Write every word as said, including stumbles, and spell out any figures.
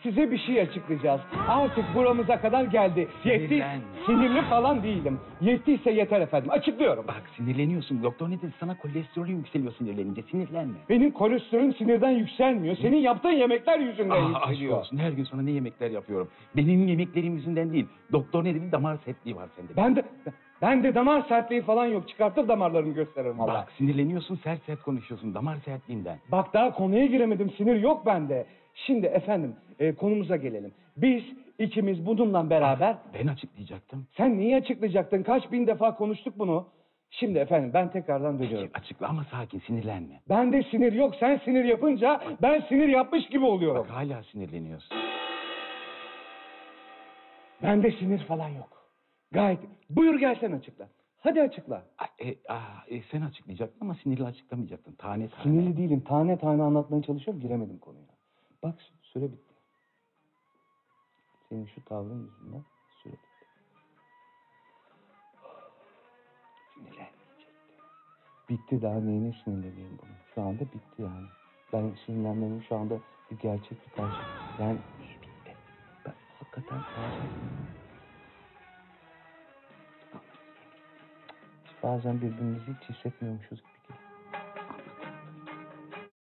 size bir şey açıklayacağız. Artık buramıza kadar geldi. Yetti. Sinirlenme. Sinirli falan değilim. Yettiyse yeter efendim. Açıklıyorum. Bak sinirleniyorsun. Doktor ne dedi? Sana kolesterolün yükseliyor sinirlenince. Sinirlenme. Benim kolesterolüm sinirden yükselmiyor. Senin yaptığın yemekler yüzünden Aa, aşk yükseliyor. olsun. Her gün sana ne yemekler yapıyorum. Benim yemeklerim yüzünden değil. Doktor ne dedi? Damar sertliği var sende. Ben de ben de damar sertliği falan yok. Çıkartır damarlarımı gösteririm valla. Bak sinirleniyorsun, sert sert konuşuyorsun. Damar sertliğinden. Bak daha konuya giremedim. Sinir yok bende. Şimdi efendim e, konumuza gelelim. Biz ikimiz bununla beraber... Ben açıklayacaktım. Sen neyi açıklayacaktın? Kaç bin defa konuştuk bunu. Şimdi efendim ben tekrardan dönüyorum. Açıkla ama sakin, sinirlenme. Bende sinir yok. Sen sinir yapınca ben sinir yapmış gibi oluyorum. Bak hala sinirleniyorsun. Bende sinir falan yok. Gayet. Buyur gel sen açıkla. Hadi açıkla. Ay, E, aa, e, sen açıklayacaktın ama sinirli açıklamayacaktın. Tane tane. Sinirli değilim. Tane tane anlatmaya çalışıyorum. Giremedim konuya. Bak süre bitti. Senin şu tavrın yüzünden süre bitti. Sinirlenmeyecektim. Bitti, daha neyine sinirleneyim bunu? Şu anda bitti yani. Ben sinirlenmemin şu anda bir gerçek bir karşı. Yani iyi bitti. Ben hakikaten bazen... Bazen birbirimizi hiç hissetmiyormuşuz gibi geliyor.